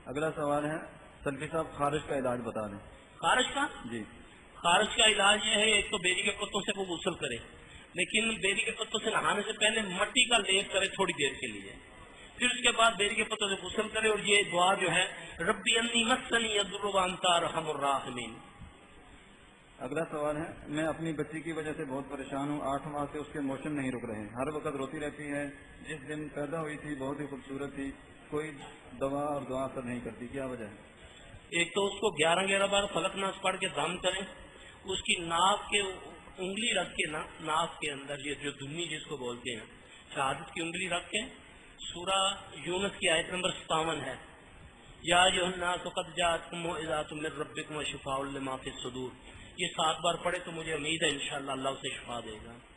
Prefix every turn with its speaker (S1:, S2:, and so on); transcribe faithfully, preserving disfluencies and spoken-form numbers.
S1: अगला सवाल है, सल्फी साहब खारिश का इलाज बता दें।
S2: खारिश का
S1: जी,
S2: खारिश का इलाज ये है, एक तो बेरी के पत्तों से वो गुस्ल करे, लेकिन बेरी के पत्तों से नहाने से पहले मट्टी का लेप करे थोड़ी देर के लिए, फिर उसके बाद बेरी के पत्तों से गुस्ल करे और ये दुआ जो है, रब्बी अन्नी मस्सनी यदुर्रवांता रहमुर राहिमीन।
S1: अगला सवाल है, मैं अपनी बच्ची की वजह से बहुत परेशान हूँ। आठ माह से उसके मोशन नहीं रुक रहे, हर वक्त रोती रहती है। जिस दिन पैदा हुई थी बहुत ही खूबसूरत थी, कोई दवा और दुआ असर नहीं करती, क्या वजह है?
S2: एक तो उसको ग्यारह ग्यारह बार फलक नाश पढ़ के दम करें, उसकी नाक के उंगली रख के ना नाक के अंदर, ये जो धुन्नी जिसको बोलते हैं, शहादत की उंगली रख के सूरा यूनुस की आयत नंबर सतावन है, या युहन्नास क़द जाअतकुम मौइज़ातुम मिर रब्बिकुम व शिफ़ाउल लिमा फ़िस सुदूर, ये सात बार पढ़े तो मुझे उम्मीद है इंशाअल्लाह अल्लाह उसे शिफा देगा।